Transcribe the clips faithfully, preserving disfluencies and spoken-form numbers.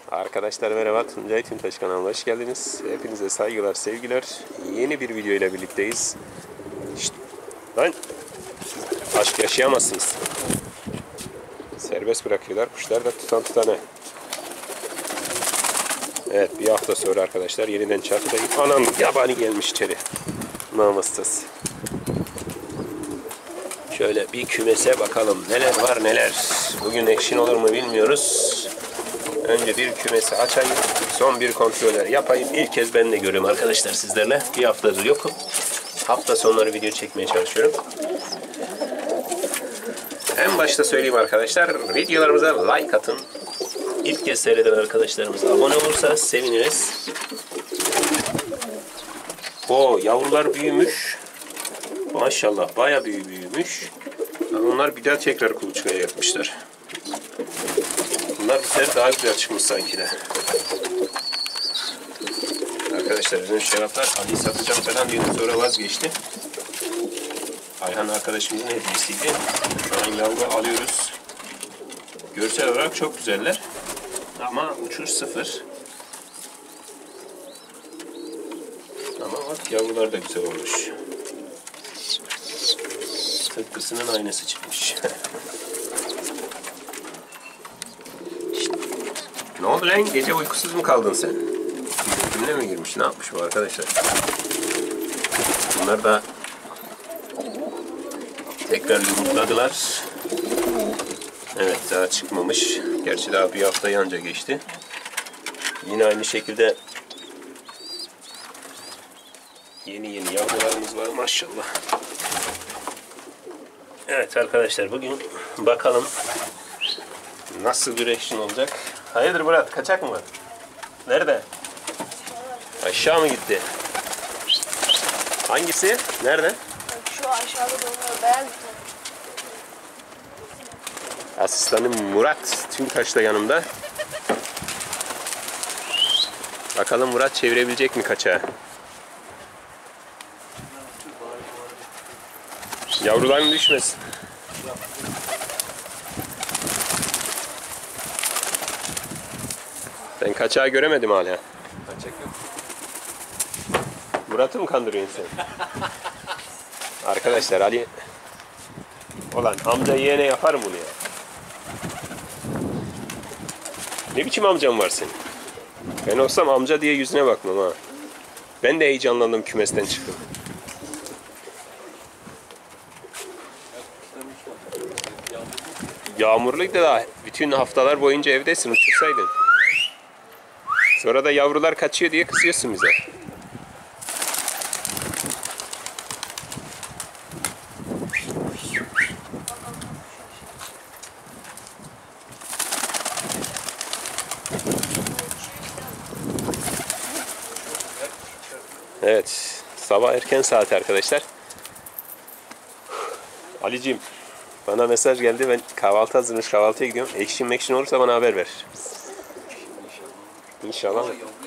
Arkadaşlar merhaba, Tuncay Tüntaş kanalına hoş geldiniz. Hepinize saygılar, sevgiler. Yeni bir video ile birlikteyiz. Şşt, lan! Aşk yaşayamazsınız. Serbest bırakıyorlar, kuşlar da tutan tutana. Evet, bir hafta sonra arkadaşlar yeniden çatıdayım. Anam yabani gelmiş içeri. Namussuz. Şöyle bir kümese bakalım neler var neler. Bugün ekşin olur mu bilmiyoruz. Önce bir kümesi açayım. Son bir kontroller yapayım. İlk kez ben de görüyorum arkadaşlar sizlerle. Bir haftadır yokum. Hafta sonları video çekmeye çalışıyorum. En başta söyleyeyim arkadaşlar. Videolarımıza like atın. İlk kez seyreden arkadaşlarımız abone olursa seviniriz. O yavrular büyümüş. Maşallah bayağı büyü büyümüş. Onlar bir daha tekrar kuluçkaya yapmışlar. Bunlar bu sefer daha güzel çıkmış sanki de. Arkadaşlar bizim şeraflar Ali'yi satacağım falan diyordu, sonra vazgeçti. Ayhan arkadaşımızın hediyesiydi. Şu an yavru alıyoruz. Görsel olarak çok güzeller. Ama uçuş sıfır. Ama bak yavrular da güzel olmuş. Tıpkısının aynısı çıkmış. Ne oldu lan? Gece uykusuz mu kaldın sen? Kimle mi girmiş? Ne yapmış bu arkadaşlar? Bunlar da tekrar yumurtladılar. Evet, daha çıkmamış. Gerçi daha bir hafta yanca geçti. Yine aynı şekilde yeni yeni yavrularımız var maşallah. Evet arkadaşlar, bugün bakalım nasıl bir action olacak. Hayırdır Murat, kaçak mı? Nerede? Aşağı mı gitti? Hangisi? Nerede? Şu aşağıda donuyor, beyaz. Asistanım Murat Tüntaş da yanımda. Bakalım Murat çevirebilecek mi kaçağı? Yavruların düşmesin. Ben kaçağı göremedim hala. Kaçak yok. Murat'ı mı kandırıyorsun sen? Arkadaşlar Ali... Ulan amca yeğene yaparım bunu ya. Ne biçim amcam var senin? Ben olsam amca diye yüzüne bakmam ha. Ben de heyecanlandım kümesten çıktım. Yağmurluydu da bütün haftalar boyunca evdesin, uçursaydın. Sonra da yavrular kaçıyor diye kızıyorsun bize. Evet, sabah erken saat arkadaşlar. Ali'cim, bana mesaj geldi, ben kahvaltı hazırmış, kahvaltıya gidiyorum. Ekşin mekşin olursa bana haber ver. İnşallah.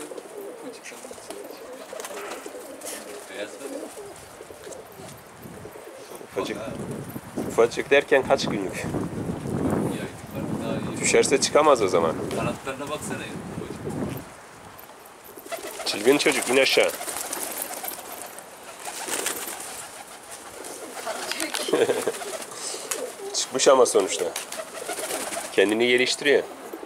Ufacık. Ufacık derken kaç günlük? Düşerse çıkamaz o zaman. Kanatlarına baksana ya. Çılgın çocuk, in aşağı. Çıkmış ama sonuçta. Kendini geliştiriyor.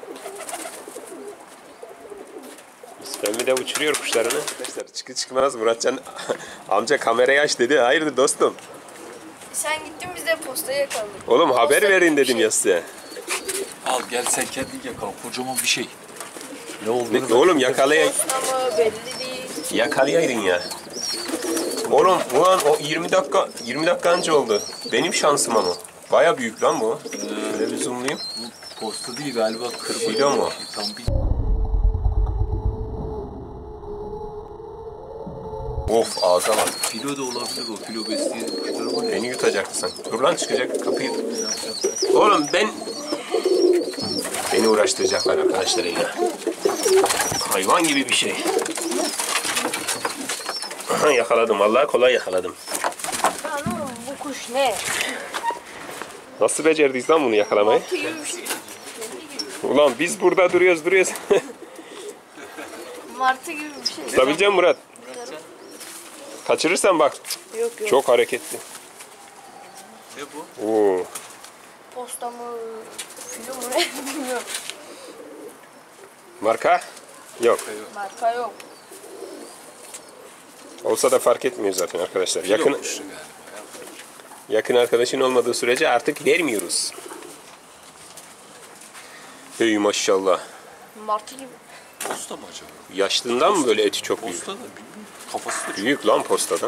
İstemli de uçuruyor kuşlarını. Arkadaşlar çıkı çıkmaz Muratcan amca kamerayı aç dedi. Hayırdır dostum? Sen gittin, biz de postayı yakaladık. Oğlum haber Posta verin gibi bir dedim şey. ya size. Al gel sen kendin yakala. Kocaman bir şey. Ne oldu? Ne, oğlum yakalaya Posta mı belli değil. yakalayaydın ya. Oğlum ulan o yirmi dakika yirmi dakika önce oldu. Benim şansım ama. Baya büyük lan bu. Şöyle bir zoomlayayım. Bu posta değil galiba. Kırmızı. Filo mu? Tam bir... Of ağza bak. Filo da olabilir o. Filo besleyen kuşlar var ya. Beni yutacaktı sen. Dur lan çıkacak kapıyı. Oğlum ben... Beni uğraştıracaklar arkadaşlar yine. Hayvan gibi bir şey. Aha, yakaladım. Vallahi kolay yakaladım. Lan oğlum bu kuş ne? Nasıl becerdiyiz lan bunu yakalamayı? Tüyümüş. Ulan biz burada duruyoruz duruyoruz. Martı gibi bir şey. Tutabilecek misin Murat? Muratcan, Kaçırırsan bak. Yok yok. Çok hareketli. ne bu? Oo. Posta mı? Filo mu ne bilmiyorum. Marka? Yok. Marka yok. Olsa da fark etmiyor zaten arkadaşlar. Yakın Yok kuşu galiba ya. yakın arkadaşın olmadığı sürece artık vermiyoruz. Hey maşallah. Martı gibi. Posta mı acaba? Yaşlığından mı böyle eti çok büyük? Posta da bilmiyorum. Kafası da çok. Büyük lan postadan.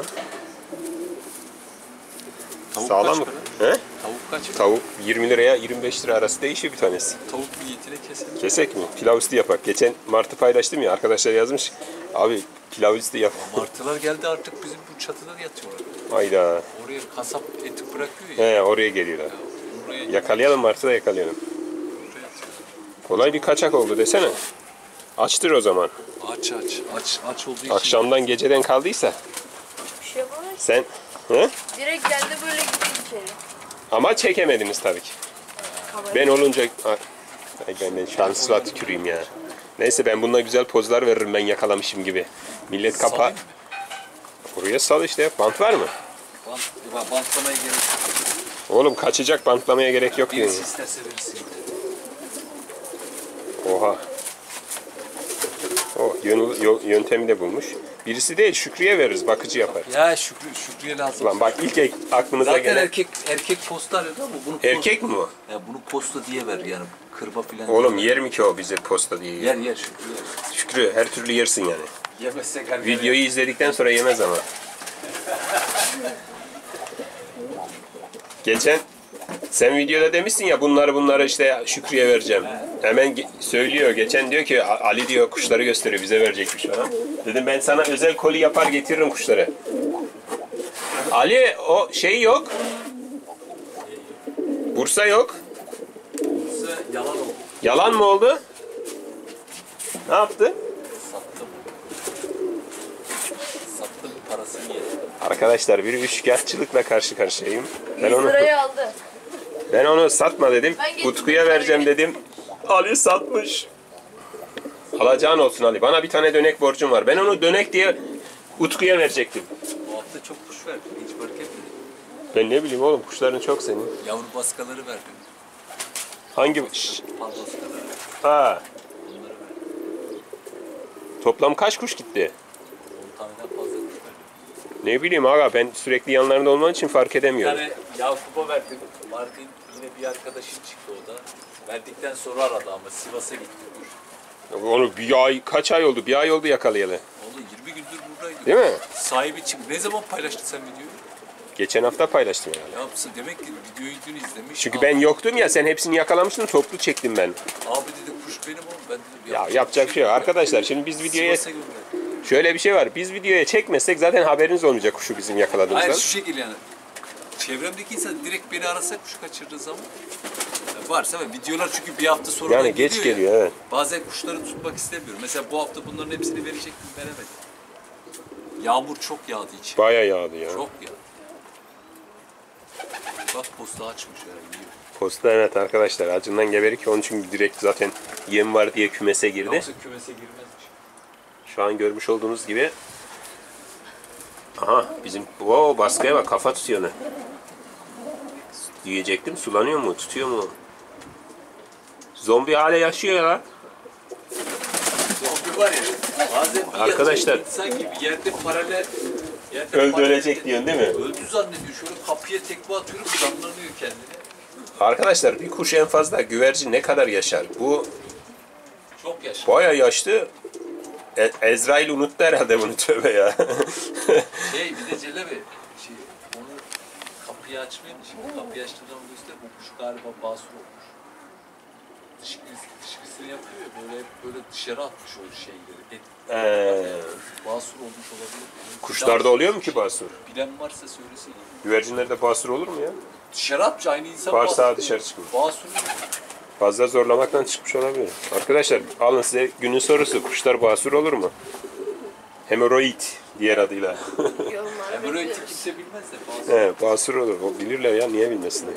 Tavuk Sağlam mı? kaç para? He? Tavuk kaç para? Tavuk yirmi liraya yirmi beş lira arası değişiyor bir tanesi. Tavuk niyetine keselim. Kesek mi? Pilav üstü yapak. Geçen martı paylaştım ya, arkadaşlar yazmış. Abi pilav üstü yap. Martılar geldi artık bizim bu çatıda yatıyorlar. Hayda. Oraya kasap eti bırakıyor ya. He, oraya geliyorlar. Oraya, Yakalayalım martı da yakalayalım. oraya atıyor. Kolay bir kaçak oldu desene. Açtır o zaman. Aç aç aç aç olduğu için. Akşamdan geceden kaldıysa Bir şey yapamayız. sen hı? Direkt geldi böyle gitti içeri. Ama çekemediniz tabii ki. Kamera. Ben olunca ay, ay ben de şanslığa tüküreyim ya. Neyse ben bununla güzel pozlar veririm ben yakalamışım gibi. Millet kapa. Salayım mı? Oraya sal işte. Bant var mı? Bant, ya bantlamaya gerek yok. Oğlum kaçacak, bantlamaya gerek yok diyor. Birisi isterse verirsin. Oha. Oh, yön- yol- yöntemi de bulmuş. Birisi değil, Şükrü'ye veririz, bakıcı yapar. Ya Şükrü, Şükrü'ye lazım. Lan bak ilk ek- aklımıza Zaten gelen erkek erkek posta arıyor ama bunu erkek mi o? Ya bunu posta diye ver yani kırba filan. Oğlum yer mi ki o bize posta diye? yer yer Şükrü yer. Şükrü her türlü yersin yani. Yemezsek her Videoyu izledikten sonra yemez ama. Geçen sen videoda demişsin ya bunları bunları işte Şükrü'ye vereceğim. Hemen ge- söylüyor. Geçen diyor ki "A- Ali diyor kuşları gösteriyor bize verecekmiş falan. Dedim ben sana özel koli yapar getiririm kuşları. Ali o şey yok. Bursa yok. yalan oldu. Yalan mı oldu? Ne yaptı? Sattım. Sattım parasını yedim. Arkadaşlar bir üçkağıtçılıkla karşı karşıyayım. Ben yüz onu liraya aldı. ben onu satma dedim. Ben getirdim Utku'ya parayı. vereceğim dedim. Ali satmış. Alacağın olsun Ali. Bana bir tane dönek borcum var. Ben onu dönek diye Utku'ya verecektim. Bu hafta çok kuş verdim. Hiç fark etmedim. Ben ne bileyim oğlum kuşların çok senin. Yavru baskaları verdim. Hangi? Şşş. Pal baskaları. Ha. Onları verdim. Toplam kaç kuş gitti? on taneden fazla kuş verdim. Ne bileyim aga ben sürekli yanlarında olman için fark Bir edemiyorum. tane Yakup'a verdim. Mardin yine bir arkadaşım çıktı o da. Verdikten sonra aradı ama Sivas'a gitti kuş. Onu bir ay kaç ay oldu? Bir ay oldu yakalayalı. Oğlum yirmi gündür buradaydı. Değil mi? Sahibi çıktı. Ne zaman paylaştın sen videoyu? Geçen hafta paylaştım yani. Ne yapsın? Demek ki videoyu dün izlemiş. Çünkü Aa, ben yoktum ya sen hepsini yakalamıştın toplu çektim ben. Abi dedi kuş benim oğlum. Ben dedim Ya yapacak bir şey yok. Arkadaşlar şimdi biz videoya Sivas'a gönderdim. şöyle bir şey var. Biz videoya çekmezsek zaten haberiniz olmayacak kuşu bizim yakaladığımızdan. Hayır şu şekil yani. Çevremdeki insan direkt beni arasa kuşu kaçırdığı zaman ya varsa ve videolar çünkü bir hafta sonra Yani geç geliyor evet. Bazen kuşları tutmak istemiyorum. Mesela bu hafta bunların hepsini verecektim veremedim. Yağmur çok yağdı içi. Bayağı yağdı ya. Çok yağdı. Bak posta açmış ya. Yiyor. Posta evet arkadaşlar acından geberik onun için direkt zaten yem var diye kümese girdi. Yoksa kümese girmezmiş. Şu an görmüş olduğunuz gibi. Aha bizim wow, baskıya bak kafa tutuyor ne. Diyecektim sulanıyor mu tutuyor mu? Zombi hale yaşıyor ya. Zombi var ya. Bazen bir Arkadaşlar. yatıyor, insan gibi yerde paralel. Yerde Öldü paralel- ölecek diyorsun değil mi? Öldü zannediyor. Şöyle kapıya tekme atıyorum canlanıyor kendine. Arkadaşlar bir kuş en fazla güvercin ne kadar yaşar? Bu Çok yaşlı. bayağı yaşlı. E- Ezrail unuttu herhalde bunu tövbe ya. Şey bir de Celebi şey, onu kapıyı açmayayım şimdi kapıyı açtığım zaman göster bu kuş galiba basur olmuş. Dışkısı, dışkısını yapıyor ya böyle böyle dışarı atmış o şeyleri. Et, Ee, basur olmuş olabilir. Kuşlarda oluyor mu ki basur? Bilen varsa söylesin. Güvercinlerde basur olur mu ya? Dışarı atmış aynı insan Bağırsağı dışarı çıkmış. Basur. Fazla zorlamaktan çıkmış olabilir. Arkadaşlar alın size günün sorusu. Kuşlar basur olur mu? Hemoroid diğer adıyla. Yorumlara Yani böyle bekliyoruz. etik kimse bilmez de basur. He, basur olur. O bilirler ya niye bilmesinler.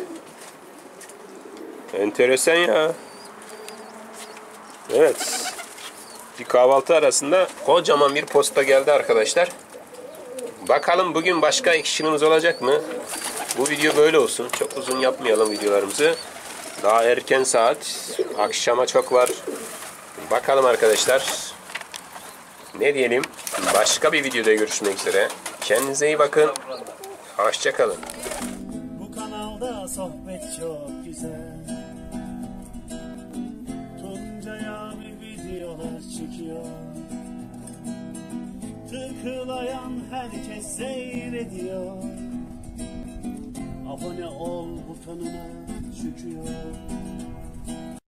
Enteresan ya. Evet. Bir kahvaltı arasında kocaman bir posta geldi arkadaşlar. Bakalım bugün başka action'ımız olacak mı? Bu video böyle olsun. Çok uzun yapmayalım videolarımızı. Daha erken saat. Akşama çok var. Bakalım arkadaşlar. Ne diyelim? Başka bir videoda görüşmek üzere. Kendinize iyi bakın. Hoşça kalın. Bu kanalda sohbet çok güzel. Tuncay abi videolar çekiyor. Tıklayan herkes seyrediyor. Abone ol butonuna çıkıyor.